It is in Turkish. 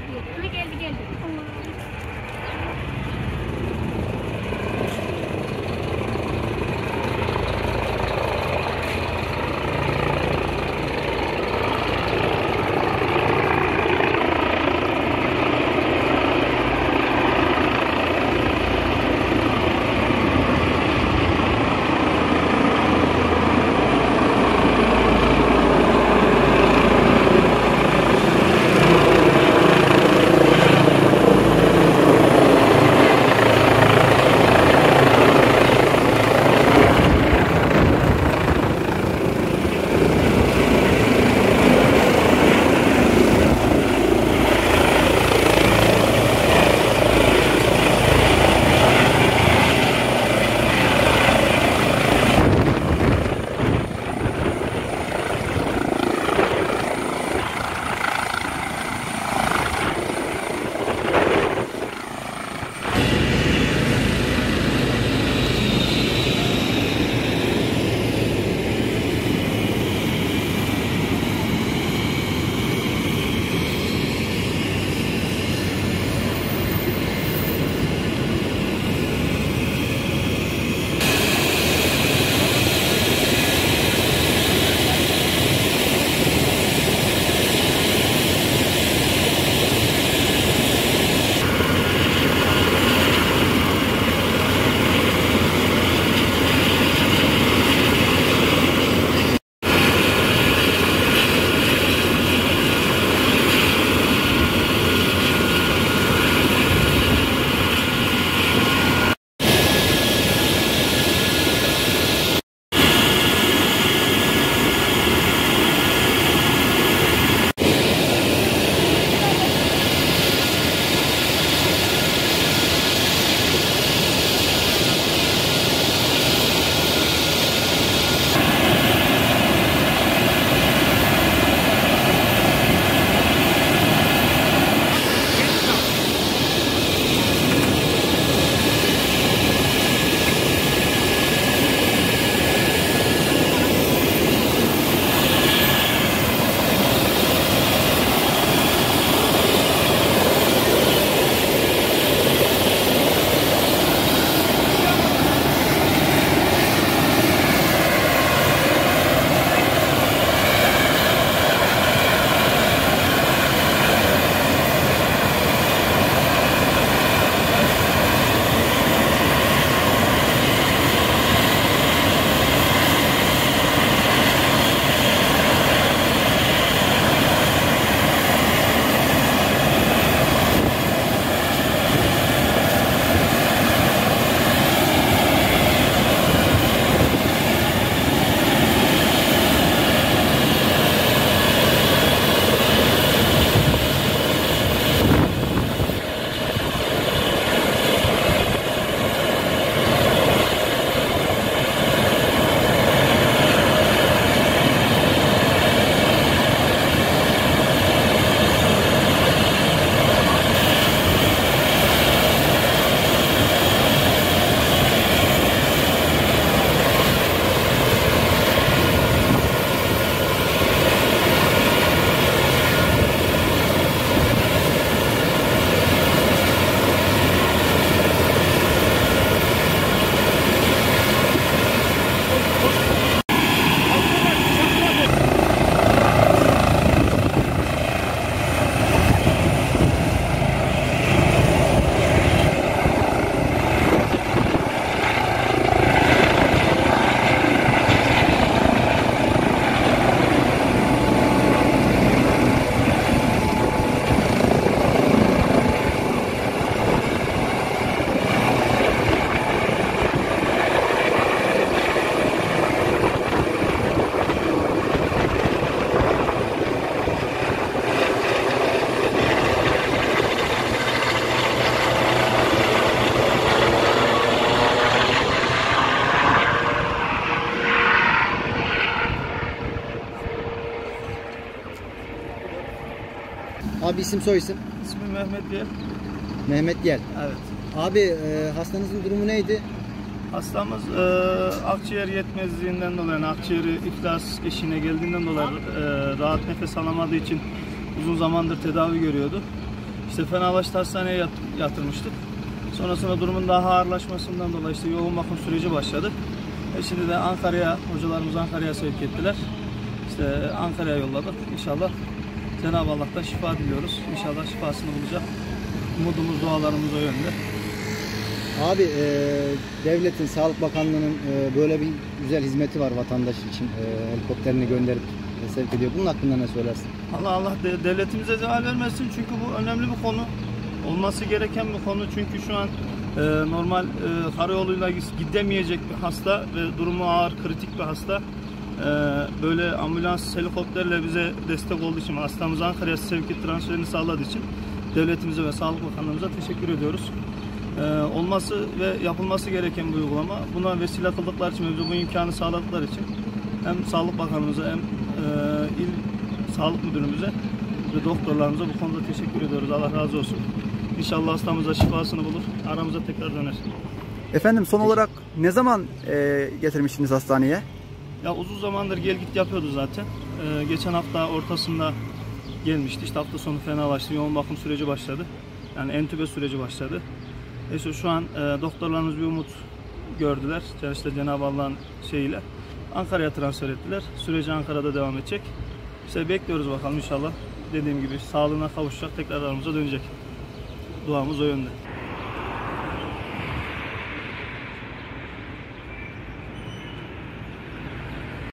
Geldi. Abi isim soy isim? İsmim Mehmet Yel. Mehmet Yel. Evet. Abi hastanızın durumu neydi? Hastamız akciğer yetmezliğinden dolayı, yani akciğeri iflas eşiğine geldiğinden dolayı rahat nefes alamadığı için uzun zamandır tedavi görüyordu. İşte fenalaştı, hastaneye yatırmıştık. Sonrasında durumun daha ağırlaşmasından dolayı işte yoğun bakım süreci başladı. Şimdi de Ankara'ya, hocalarımız Ankara'ya sevk ettiler. İşte Ankara'ya yolladık. İnşallah Cenab-ı Allah'tan şifa diliyoruz. İnşallah şifasını bulacak. Umudumuz, dualarımız o yönde. Abi devletin, Sağlık Bakanlığı'nın böyle bir güzel hizmeti var vatandaş için. Helikopterini gönderip sevk ediyor. Bunun hakkında ne söylersin? Allah devletimize zeval vermesin, çünkü bu önemli bir konu. Olması gereken bir konu, çünkü şu an normal karayoluyla gidemeyecek bir hasta ve durumu ağır, kritik bir hasta. Böyle ambulans, helikopterle bize destek olduğu için, hastamızı Ankara'ya sevk transferini sağladığı için devletimize ve Sağlık Bakanlığımıza teşekkür ediyoruz. Olması ve yapılması gereken bir uygulama. Buna vesile kıldıkları için, bu imkanı sağladıkları için hem Sağlık Bakanlığımıza hem il Sağlık Müdürümüze ve doktorlarımıza bu konuda teşekkür ediyoruz. Allah razı olsun. İnşallah hastamıza şifasını bulur, aramıza tekrar döner. Efendim, son olarak ne zaman getirmiştiniz hastaneye? Ya uzun zamandır gel git yapıyordu zaten. Geçen hafta ortasında gelmişti. İşte hafta sonu fenalaştı. Yoğun bakım süreci başladı. Yani entübe süreci başladı. İşte şu an doktorlarımız bir umut gördüler. İşte Cenab-ı Allah'ın şeyiyle Ankara'ya transfer ettiler. Süreci Ankara'da devam edecek. İşte bekliyoruz bakalım, inşallah dediğim gibi sağlığına kavuşacak, tekrar aramıza dönecek. Duamız o yönde.